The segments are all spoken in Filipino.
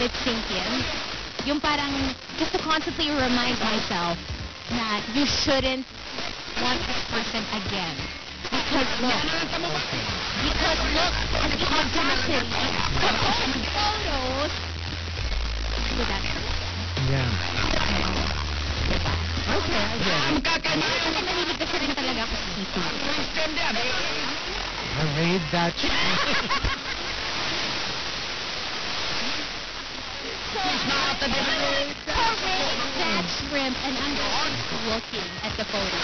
let it sink in. Yung parang, just to constantly remind myself that you shouldn't want this person again. Because look, at the audacity to post photos with that person. Yeah. Okay, I get it. Kasi nalilig kasi rin talaga ako sa dito. I read that. That shrimp and I'm just looking at the photo.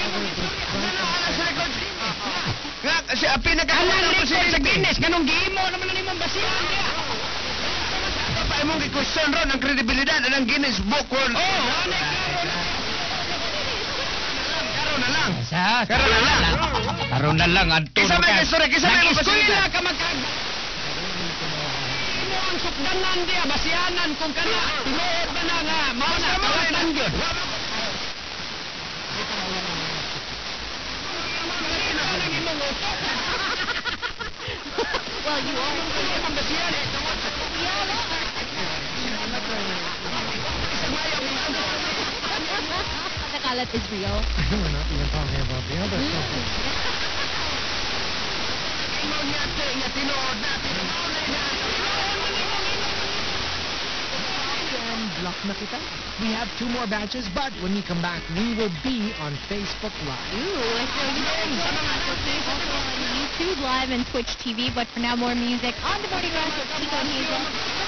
Kasi pinakakulang mo siya sa Guinness. Ganong gihimo naman na nimong basihan niya. Pa imong gi-question ron ang kredibilidad ng Guinness Book World. Karon na lang. Karon na lang. Kisa may istorya, kisa may Nag-eskwela ka magkag... Imo ang sukdanan diya, basihanan kung kana. Tinuod ba na nga, mauna, kawatan yun. Well, you are. The kalat is real. We're not even talking about the other couple. Block na kita. We have 2 more batches, but when we come back, we will be on Facebook Live. Ooh, so you can also on YouTube Live and Twitch TV. But for now, more music on the Morning Rush with Chico and Hazel.